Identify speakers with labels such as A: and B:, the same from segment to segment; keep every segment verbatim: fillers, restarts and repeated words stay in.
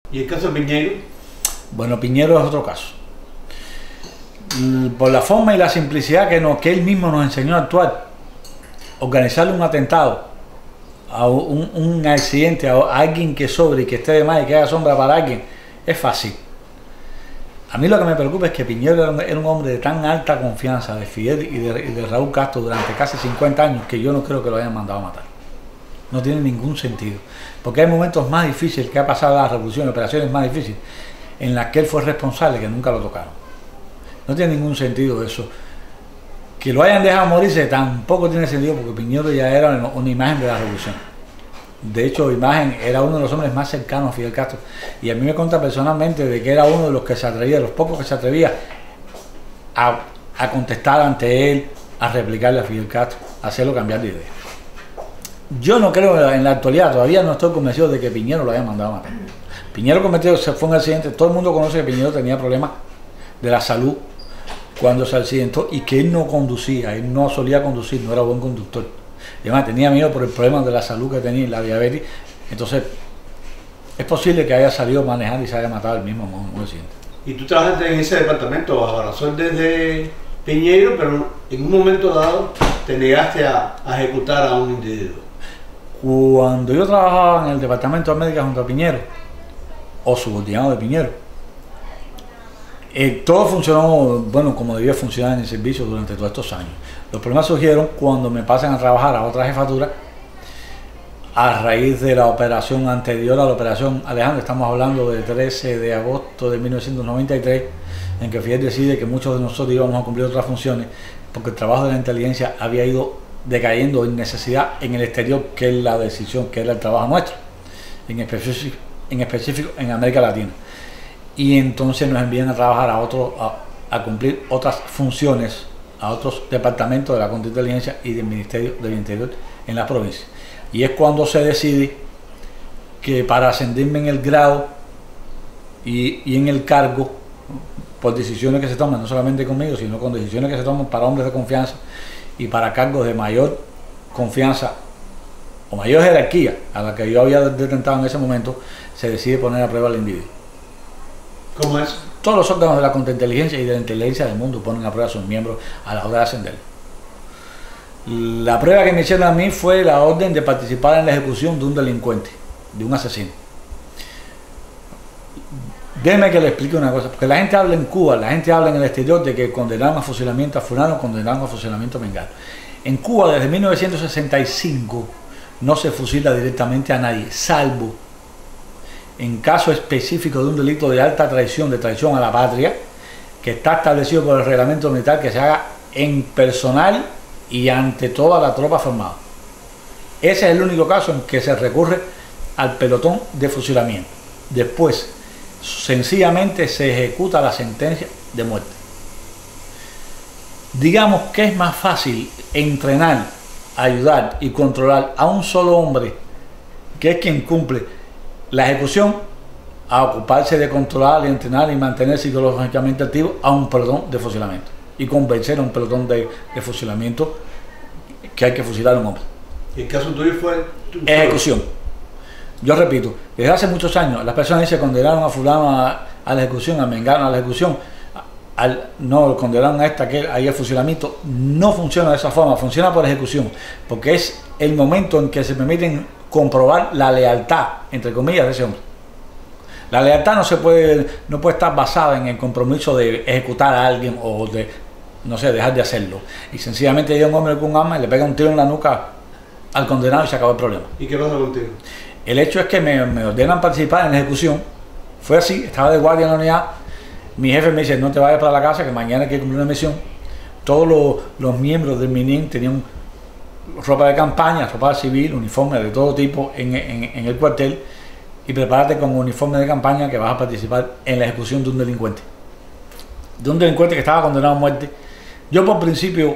A: ¿Y el caso de Piñero?
B: Bueno, Piñero es otro caso. Por la forma y la simplicidad que, nos, que él mismo nos enseñó a actuar, organizarle un atentado a un, un accidente, a alguien que sobre y que esté de más y que haga sombra para alguien, es fácil. A mí lo que me preocupa es que Piñero era un, era un hombre de tan alta confianza de Fidel y de, y de Raúl Castro durante casi cincuenta años que yo no creo que lo hayan mandado a matar. No tiene ningún sentido. Porque hay momentos más difíciles que ha pasado la revolución, operaciones más difíciles, en las que él fue responsable que nunca lo tocaron. No tiene ningún sentido eso. Que lo hayan dejado morirse tampoco tiene sentido porque Piñero ya era una imagen de la revolución. De hecho, Imagen era uno de los hombres más cercanos a Fidel Castro. Y a mí me consta personalmente de que era uno de los que se atrevía, de los pocos que se atrevía a, a contestar ante él, a replicarle a Fidel Castro, a hacerlo cambiar de idea. Yo no creo en la actualidad, todavía no estoy convencido de que Piñero lo haya mandado a matar. Piñero cometió, se fue un accidente, todo el mundo conoce que Piñero tenía problemas de la salud cuando se accidentó y que él no conducía, él no solía conducir, no era buen conductor. Además tenía miedo por el problema de la salud que tenía y la diabetes. Entonces es posible que haya salido manejando y se haya matado el mismo en un accidente.
A: Y tú trabajaste en ese departamento bajo las órdenes de Piñero, pero en un momento dado te negaste a, a ejecutar a un individuo.
B: Cuando yo trabajaba en el departamento de médica junto a Piñero, o subordinado de Piñero, eh, todo funcionó, bueno, como debía funcionar en el servicio durante todos estos años. Los problemas surgieron cuando me pasan a trabajar a otra jefatura a raíz de la operación anterior a la operación Alejandro. Estamos hablando del trece de agosto de mil novecientos noventa y tres, en que Fidel decide que muchos de nosotros íbamos a cumplir otras funciones porque el trabajo de la inteligencia había ido decayendo en necesidad en el exterior, que es la decisión, que era el trabajo nuestro, en específico en, específico en América Latina. Y entonces nos envían a trabajar a, otro, a, a cumplir otras funciones a otros departamentos de la contrainteligencia y del Ministerio del Interior en la provincia. Y es cuando se decide que para ascenderme en el grado y, y en el cargo, por decisiones que se toman, no solamente conmigo, sino con decisiones que se toman para hombres de confianza y para cargos de mayor confianza o mayor jerarquía a la que yo había detentado en ese momento, se decide poner a prueba al individuo.
A: ¿Cómo es?
B: Todos los órganos de la contrainteligencia y de la inteligencia del mundo ponen a prueba a sus miembros a la hora de ascender. La prueba que me hicieron a mí fue la orden de participar en la ejecución de un delincuente, de un asesino. Déjeme que le explique una cosa, porque la gente habla en Cuba, la gente habla en el exterior de que condenaron a fusilamiento a fulano, condenaron a fusilamiento a mengano. En Cuba desde mil novecientos sesenta y cinco no se fusila directamente a nadie, salvo en caso específico de un delito de alta traición, de traición a la patria, que está establecido por el reglamento militar, que se haga en personal y ante toda la tropa formada. Ese es el único caso en que se recurre al pelotón de fusilamiento. Después, sencillamente se ejecuta la sentencia de muerte. Digamos que es más fácil entrenar, ayudar y controlar a un solo hombre, que es quien cumple la ejecución, a ocuparse de controlar, y entrenar y mantener psicológicamente activo a un pelotón de fusilamiento y convencer a un pelotón de, de fusilamiento que hay que fusilar a un hombre.
A: ¿Y el caso tuyo fue?
B: Ejecución. Yo repito, desde hace muchos años las personas dicen condenaron a fulano a, a la ejecución, a mengano a la ejecución, al, no condenaron a esta, que ahí el fusilamiento. No funciona de esa forma, funciona por ejecución, porque es el momento en que se permiten comprobar la lealtad, entre comillas, de ese hombre. La lealtad no se puede, no puede estar basada en el compromiso de ejecutar a alguien o de, no sé, dejar de hacerlo. Y sencillamente llega un hombre con un arma y le pega un tiro en la nuca al condenado y se acabó el problema.
A: ¿Y qué pasa contigo?
B: El hecho es que me, me ordenan participar en la ejecución. Fue así, estaba de guardia en la unidad. Mi jefe me dice, no te vayas para la casa, que mañana hay que cumplir una misión. Todos los, los miembros del MININ tenían ropa de campaña, ropa civil, uniforme de todo tipo en, en, en el cuartel, y prepárate con uniforme de campaña que vas a participar en la ejecución de un delincuente. De un delincuente que estaba condenado a muerte. Yo por principio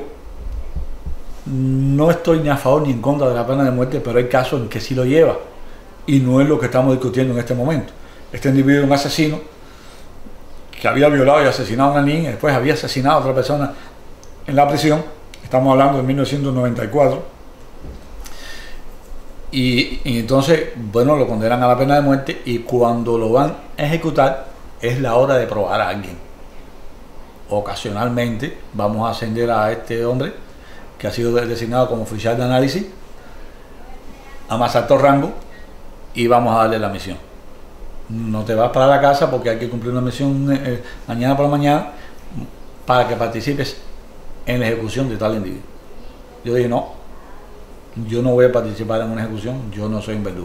B: no estoy ni a favor ni en contra de la pena de muerte, pero hay casos en que sí lo lleva, y no es lo que estamos discutiendo en este momento. Este individuo era un asesino que había violado y asesinado a una niña, y después había asesinado a otra persona en la prisión. Estamos hablando de mil novecientos noventa y cuatro. Y, y entonces, bueno, lo condenan a la pena de muerte y cuando lo van a ejecutar es la hora de probar a alguien. Ocasionalmente vamos a ascender a este hombre que ha sido designado como oficial de análisis a más alto rango y vamos a darle la misión. No te vas para la casa porque hay que cumplir una misión eh, mañana por la mañana para que participes en la ejecución de tal individuo. Yo dije, no, yo no voy a participar en una ejecución, yo no soy un verdugo.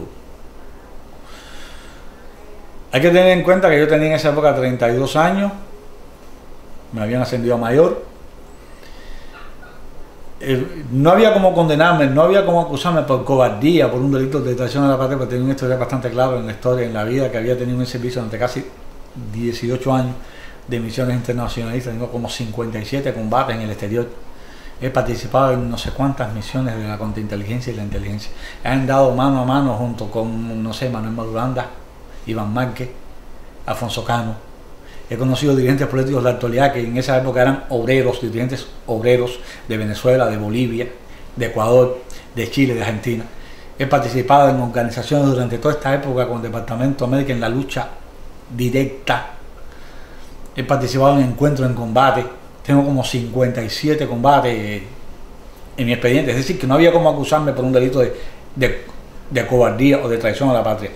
B: Hay que tener en cuenta que yo tenía en esa época treinta y dos años, me habían ascendido a mayor. Eh, no había como condenarme, no había como acusarme por cobardía, por un delito de traición a la patria, porque tenía una historia bastante clara en la historia, en la vida, que había tenido un servicio durante casi dieciocho años de misiones internacionalistas. Tengo como cincuenta y siete combates en el exterior. He participado en no sé cuántas misiones de la contrainteligencia y la inteligencia. He andado mano a mano junto con, no sé, Manuel Maduranda, Iván Márquez, Alfonso Cano. He conocido dirigentes políticos de la actualidad que en esa época eran obreros, dirigentes obreros de Venezuela, de Bolivia, de Ecuador, de Chile, de Argentina. He participado en organizaciones durante toda esta época con el Departamento de América en la lucha directa. He participado en encuentros, en combate. Tengo como cincuenta y siete combates en mi expediente. Es decir, que no había como acusarme por un delito de, de, de cobardía o de traición a la patria.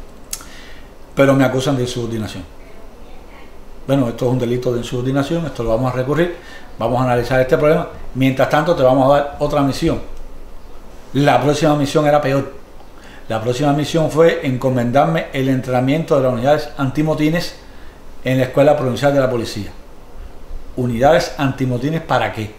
B: Pero me acusan de insubordinación. Bueno, esto es un delito de insubordinación, esto lo vamos a recurrir, vamos a analizar este problema. Mientras tanto, te vamos a dar otra misión. La próxima misión era peor. La próxima misión fue encomendarme el entrenamiento de las unidades antimotines en la Escuela Provincial de la Policía. ¿Unidades antimotines para qué?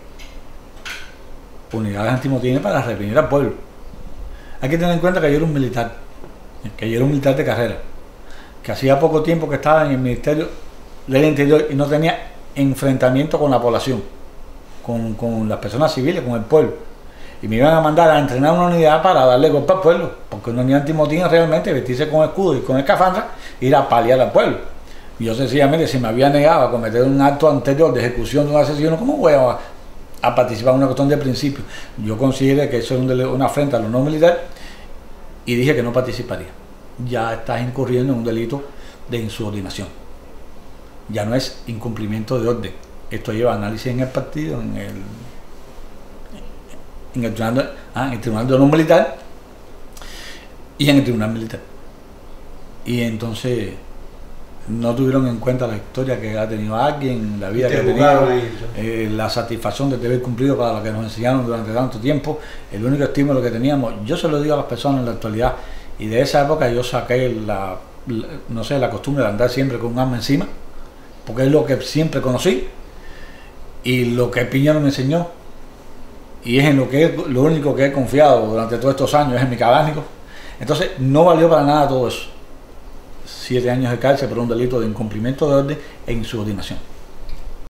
B: Unidades antimotines para reprimir al pueblo. Hay que tener en cuenta que yo era un militar, que yo era un militar de carrera, que hacía poco tiempo que estaba en el Ministerio del Interior y no tenía enfrentamiento con la población, con, con las personas civiles, con el pueblo. Y me iban a mandar a entrenar una unidad para darle golpe al pueblo, porque una unidad antimotín es realmente vestirse con escudo y con escafandra e ir a paliar al pueblo. Y yo sencillamente, si me había negado a cometer un acto anterior de ejecución de un asesino, ¿cómo voy a, a participar en una cuestión de principio? Yo consideré que eso es un, una afrenta a los no militares y dije que no participaría. Ya estás incurriendo en un delito de insubordinación. Ya no es incumplimiento de orden. Esto lleva análisis en el partido, en el, en el, tribunal, ah, en el Tribunal de Honor Militar y en el Tribunal Militar. Y entonces no tuvieron en cuenta la historia que ha tenido alguien, la vida que ha tenido, eh, la satisfacción de haber cumplido para lo que nos enseñaron durante tanto tiempo, el único estímulo que teníamos. Yo se lo digo a las personas en la actualidad, y de esa época yo saqué la, la no sé, la costumbre de andar siempre con un arma encima, porque es lo que siempre conocí y lo que Piñero me enseñó, y es en lo que es, lo único que he confiado durante todos estos años, es en mi calánico. Entonces no valió para nada todo eso. Siete años de cárcel por un delito de incumplimiento de orden e insubordinación.